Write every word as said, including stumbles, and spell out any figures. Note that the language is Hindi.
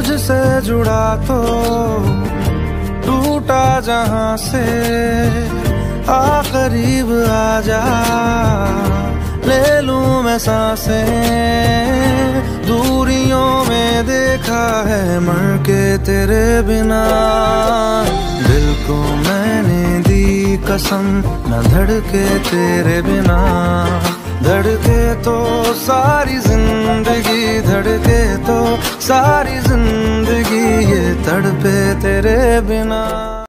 तुझसे जुड़ा तो टूटा जहां से, आ करीब आजा ले लूं मैं सांसें। दूरियों में देखा है मर के तेरे बिना, दिल को मैंने दी कसम न धड़के तेरे बिना। धड़के तो सारी जिंदगी, धड़के तो सारी जिंदगी, ये तड़पे तेरे बिना।